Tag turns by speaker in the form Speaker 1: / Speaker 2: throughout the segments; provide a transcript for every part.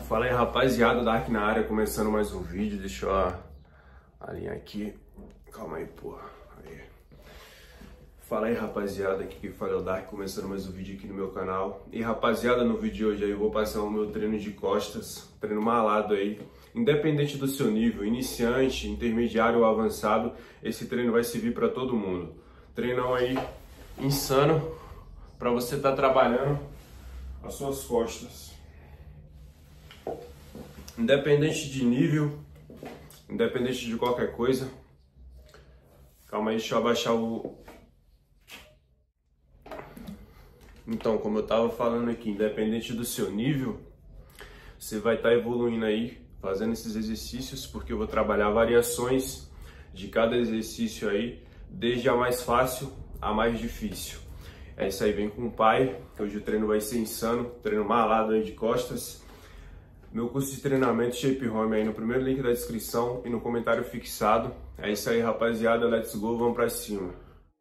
Speaker 1: Fala aí, rapaziada, Dark na área, começando mais um vídeo. Deixa eu alinhar aqui. Calma aí, porra. Aí. Fala aí, rapaziada, aqui que fala é o Dark, começando mais um vídeo aqui no meu canal. E rapaziada, no vídeo de hoje aí eu vou passar o meu treino de costas, treino malado aí. Independente do seu nível, iniciante, intermediário ou avançado, esse treino vai servir para todo mundo. Treinão aí insano para você estar trabalhando as suas costas. Independente de nível, independente de qualquer coisa. Calma aí, deixa eu abaixar o... Então, como eu tava falando aqui, independente do seu nível, você vai estar evoluindo aí, fazendo esses exercícios, porque eu vou trabalhar variações de cada exercício aí, desde a mais fácil a mais difícil. É isso aí, vem com o pai. Hoje o treino vai ser insano, treino malado aí de costas. Meu curso de treinamento Shape Home aí no primeiro link da descrição e no comentário fixado. É isso aí, rapaziada, let's go, vamos pra cima.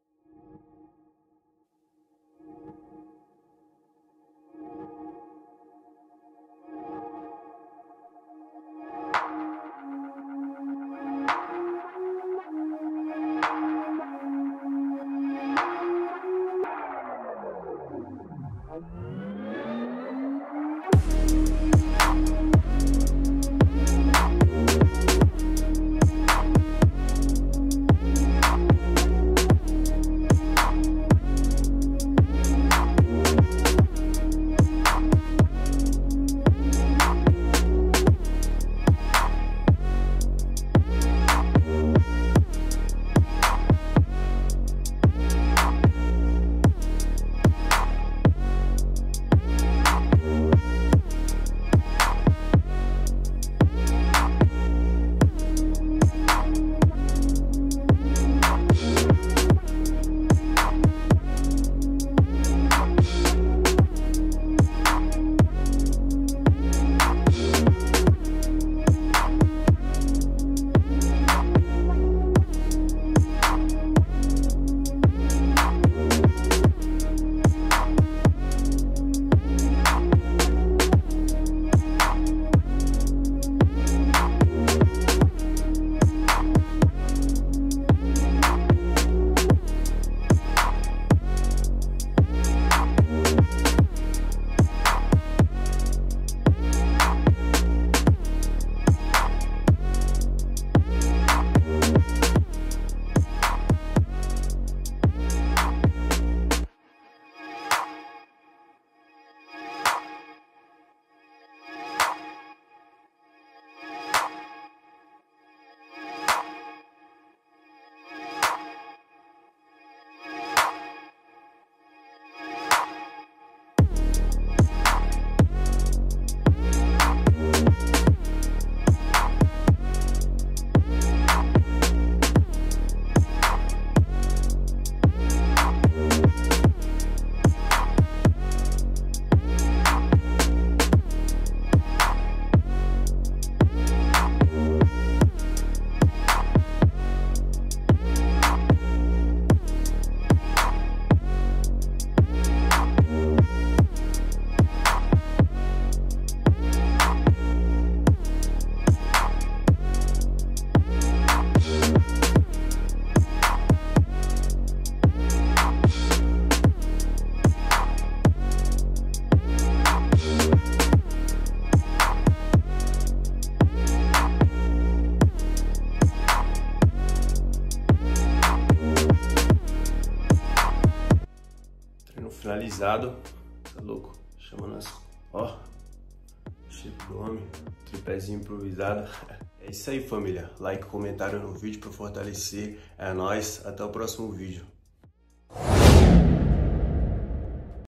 Speaker 1: Finalizado, tá louco? Chamando as... Ó, shape do homem, tripézinho improvisado. É isso aí, família. Like, comentário no vídeo pra fortalecer. É nóis, até o próximo vídeo.